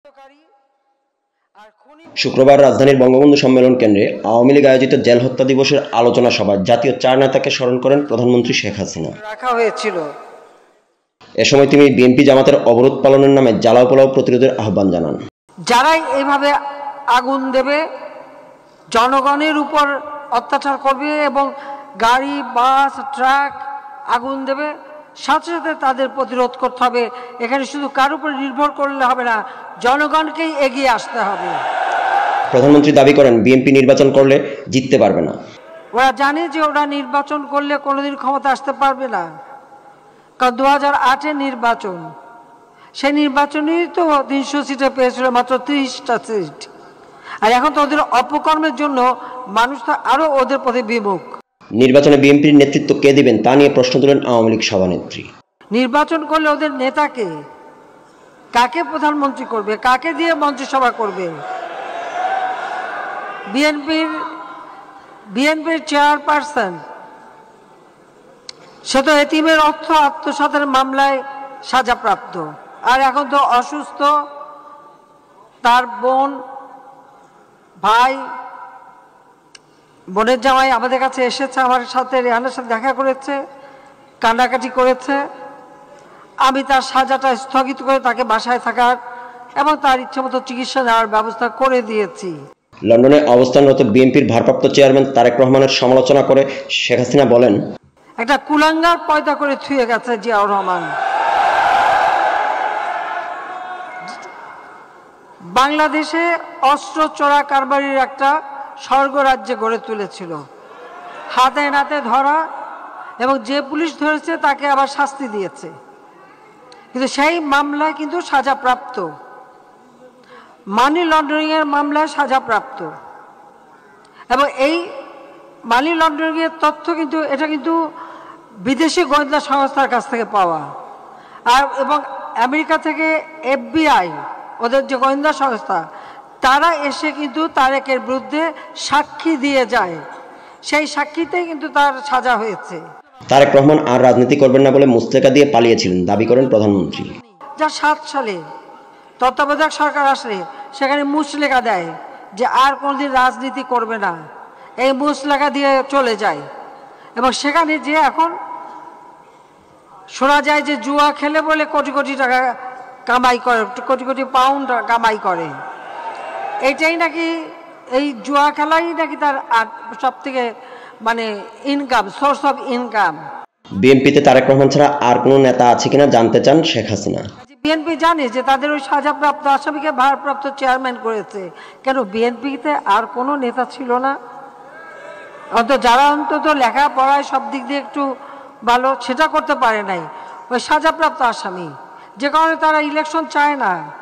শুক্রবার রাজধানীর বঙ্গবন্ধু সম্মেলন কেন্দ্রে আওয়ামী লীগ আয়োজিত জেল হত্যা দিবসের আলোচনা সভায় জাতীয় চার নেতাকে স্মরণ করেন প্রধানমন্ত্রী শেখ হাসিনা। এ সময় তিনি বিএনপি জামাতের অবরোধ পালনের নামে জ্বালাও পোড়াও প্রতিরোধের আহ্বান জানান। যারাই এইভাবে আগুন দেবে, জনগণের উপর অত্যাচার করবে এবং গাড়ি, বাস, ট্রাক আগুন দেবে, সাথে সাথে তাদের প্রতিরোধ করতে হবে। এখানে শুধু কার উপর নির্ভর করলে হবে না, জনগণকেই এগিয়ে আসতে হবে। প্রধানমন্ত্রী দাবি করেন বিএনপি নির্বাচন করলে জিততে পারবে না। ওরা জানে যে ওরা নির্বাচন করলে কোনোদিন ক্ষমতা আসতে পারবে না, কারণ 2008-এর নির্বাচন, সেই নির্বাচনেই তো 300 সিটে পেয়েছিল, মাত্র 30টা সিট। আর এখন তো ওদের অপকর্মের জন্য মানুষ তো আরো ওদের প্রতি বিমুখ। নির্বাচনে বিএনপির নেতৃত্ব কে দিবেন তা নিয়ে প্রশ্ন তুলেন আওয়ামী লীগ সভানেত্রী। নির্বাচন করলে ওদের নেতাকে, কাকে প্রধানমন্ত্রী করবে, কাকে দিয়ে মন্ত্রিসভা করবে? বিএনপির চেয়ারপারসন, সে তো এতিমের অর্থ আত্মসাতের মামলায় সাজাপ্রাপ্ত, আর এখন তো অসুস্থ। তার বোন, ভাই, বোনের জামাই আমাদের কাছে এসেছে, আমার সাথে, রেহানের সাথে দেখা করেছে, কান্নাকাটি করেছে। আমি তার সাজাটা স্থগিত করে তাকে বাসায় থাকার এবং তার ইচ্ছামতো চিকিৎসা নেওয়ার ব্যবস্থা করে দিয়েছি। লন্ডনে অবস্থানরত বিএনপির ভারপ্রাপ্ত চেয়ারম্যান তারেক রহমানের সমালোচনা করে শেখ হাসিনা বলেন, একটা কুলাঙ্গার পয়দা করে থুয়ে গেছে জিয়াউর রহমান। বাংলাদেশে অস্ত্র চোরা কারবারির একটা স্বর্গরাজ্যে গড়ে তুলেছিল, হাতে নাতে ধরা, এবং যে পুলিশ ধরেছে তাকে আবার শাস্তি দিয়েছে, কিন্তু সেই মামলায় কিন্তু সাজাপ্রাপ্ত, মানি লন্ডারিং এর মামলায় সাজাপ্রাপ্ত। এবং এই মানি লন্ডারিং এর তথ্য কিন্তু এটা কিন্তু বিদেশি গোয়েন্দা সংস্থার কাছ থেকে পাওয়া, আর এবং আমেরিকা থেকে FBI, ওদের যে গোয়েন্দা সংস্থা, তারা এসে কিন্তু তারেকের বিরুদ্ধে সাক্ষী দিয়ে যায়, সেই সাক্ষীতেই কিন্তু তার সাজা হয়েছে। তারেক রহমান আর রাজনীতি করবেন না বলে মুচলেকা দিয়ে পালিয়েছিলেন দাবি করেন প্রধানমন্ত্রী। যা 7 সালে তত্ত্বাবধায়ক সরকার আসলে সেখানে মুচলেকা দেয় যে আর কোনোদিন রাজনীতি করবে না, এই মুচলেকা দিয়ে চলে যায়। এবং সেখানে যে এখন শোনা যায় যে জুয়া খেলে বলে কোটি কোটি টাকা কামাই করে, কোটি কোটি পাউন্ড কামাই করে। এইটাই নাকি, এই জুয়া খেলাই নাকি তার সব থেকে মানে ইনকাম, সোর্স অফ ইনকাম। বিএনপিতে তারেক রহমান ছাড়া আর কোনো নেতা আছে কিনা জানতে চান শেখ হাসিনা। বিএনপি জানে যে তাদের ওই সাজাপ্রাপ্ত আসামিকে ভারপ্রাপ্ত চেয়ারম্যান করেছে, কেন বিএনপিতে আর কোনো নেতা ছিল না? যারা অন্তত লেখাপড়ায় সব দিক দিয়ে একটু ভালো, সেটা করতে পারে নাই, ওই সাজাপ্রাপ্ত আসামি, যে কারণে তারা ইলেকশন চায় না।